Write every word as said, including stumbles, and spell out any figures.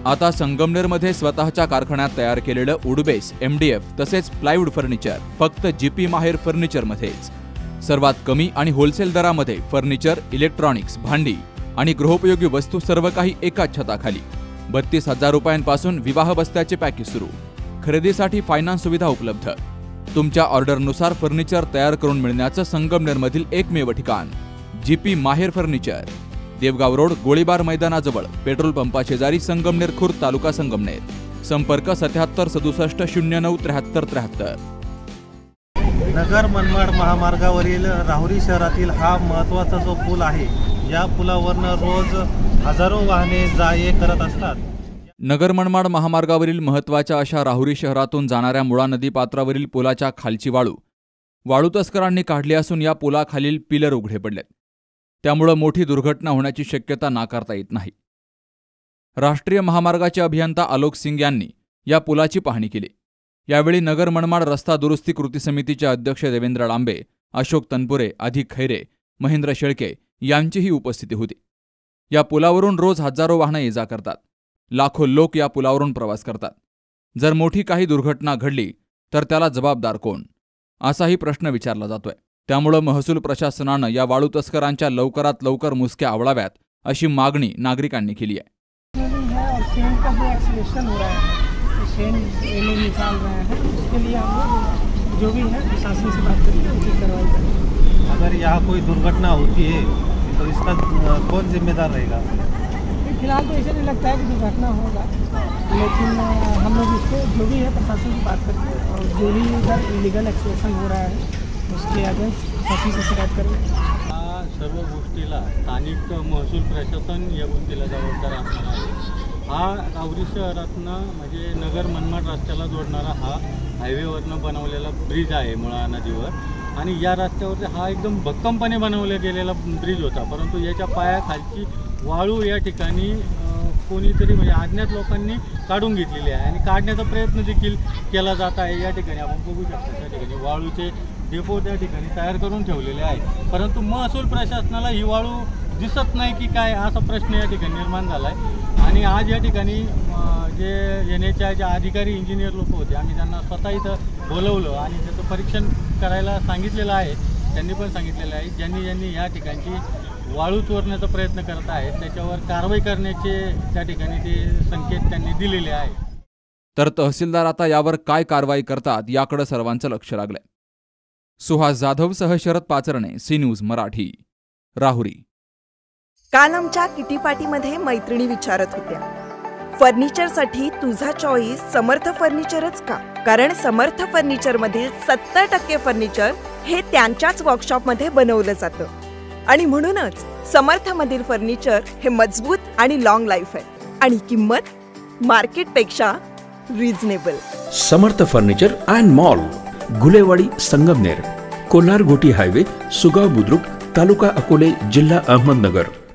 आता संगमनेरमध्ये स्वतःच्या कारखान्यात तयार केलेलं वुडबेस, एमडीएफ तसेच प्लायवूड फर्निचर फक्त जीपी माहेर फर्निचरमध्येच. सर्वात कमी आणि होलसेल दरामध्ये फर्निचर, इलेक्ट्रॉनिक्स, भांडी आणि गृहोपयोगी वस्तू सर्व काही एकाच छताखाली. बत्तीस हजार रुपयांपासून विवाह बस्त्याचे पॅकेज सुरू. खरेदीसाठी फायनान्स सुविधा उपलब्ध. तुमच्या ऑर्डरनुसार फर्निचर तयार करून मिळण्याचं संगमनेरमधील एकमेव ठिकाण जीपी माहेर फर्निचर. देवगाव रोड, गोळीबार मैदानाजवळ, पेट्रोल पंपा शेजारी, संगमनेर खुर्द, तालुका संगमनेर. संपर्क सत्याहत्तर सदुसष्ट शून्य नऊ त्र्याहत्तर त्र्याहत्तर. नगर मनमाड महामार्गावरील राहुरी शहरातील हा महत्त्वाचा जो पूल आहे, या पुलावरनं रोज हजारो वाहने जा ये करत असतात. नगर मनमाड महामार्गावरील महत्त्वाच्या अशा राहुरी शहरातून जाणाऱ्या मुळा नदी पात्रावरील पुलाच्या खालची वाळू वाळू तस्करांनी काढली असून या पुलाखालील पिलर उघडे पडलेत. त्यामुळे मोठी दुर्घटना होण्याची शक्यता नाकारता येत नाही. राष्ट्रीय महामार्गाचे अभियंता आलोक सिंग यांनी या पुलाची पाहणी केली. यावेळी नगर मनमाड रस्ता दुरुस्ती कृती समितीचे अध्यक्ष देवेंद्र लांबे, अशोक तनपुरे, अधिक खैरे, महेंद्र शेळके यांचीही उपस्थिती होती. या पुलावरून रोज हजारो वाहनं ये जा करतात. लाखो लोक या पुलावरून प्रवास करतात. जर मोठी काही दुर्घटना घडली तर त्याला जबाबदार कोण, असाही प्रश्न विचारला जातोय. त्यामुळे महसूल प्रशासनानं या वाळू तस्करांच्या लवकरात लवकर मुसक्या आवळाव्यात अशी मागणी नागरिकांनी केली आहे. अगर यहाँ कोई दुर्घटना होती है तो इसका कौन जिम्मेदार रहेगा? फिलहाल तो ऐसे नहीं लगता है कि दुर्घटना होगा, लेकिन हम लोग इसको जो भी है प्रशासन से बात करके और जो भी इधर इलीगल एक्सप्रेशन हो रहा है उसके अगेंस्ट प्रशासन से शिकायत करेंगे. सर्व गोष्टीला स्थानिक महसूल प्रशासन या गोष्टीला जबाबदार असणार आहे. हा राहुरी शहरातनं म्हणजे नगर मनमाड रस्त्याला जोडणारा हा हायवेवरनं बनवलेला ब्रिज आहे मुळा नदीवर. आणि या रस्त्यावरती हा एकदम भक्कमपणे बनवला गेलेला ब्रिज होता, परंतु याच्या पायाखालची वाळू या ठिकाणी कोणीतरी म्हणजे अज्ञात लोकांनी काढून घेतलेली आहे आणि काढण्याचा प्रयत्न देखील केला जात आहे. या ठिकाणी आपण बघू शकतो त्या ठिकाणी वाळूचे डेपो त्या ठिकाणी तयार करून ठेवलेले आहे, परंतु महसूल प्रशासनाला ही वाळू दिसत नाही की काय, असा प्रश्न या ठिकाणी निर्माण झाला आहे. आणि आज या ठिकाणी जे एन एच आयचे अधिकारी इंजिनियर लोक होते, आम्ही त्यांना स्वतः इथं बोलवलं आणि त्याचं परीक्षण करायला सांगितलेलं आहे. त्यांनी पण सांगितलेलं आहे ज्यांनी ज्यांनी या ठिकाणची वाळू चोरण्याचा प्रयत्न करत आहेत त्याच्यावर कारवाई करण्याचे त्या ठिकाणी ते संकेत त्यांनी दिलेले आहे. तर तहसीलदार आता यावर काय कारवाई करतात याकडे सर्वांचं लक्ष लागलंय. सुहास जाधवसह शरद पाचरणे, सी न्यूज मराठी, राहुरी. काल आमच्या किटी पार्टीमध्ये मैत्रिणी विचारत होत्या, फर्निचरसाठी तुझा चॉईस समर्थ फर्निचरच का? कारण समर्थ फर्निचर मधील सत्तर टक्के फर्निचर हे त्यांच्याच वर्कशॉपमध्ये बनवलं जातं आणि म्हणूनच समर्थ मधील फर्निचर हे मजबूत आणि लॉंग लाईफ आहे आणि किंमत मार्केटपेक्षा reasonable. Samarth furniture and mall, Gulewadi, Sangamner, Kolhar Ghoti highway, Sugaon Budruk, taluka Akole, जिल्हा अहमदनगर.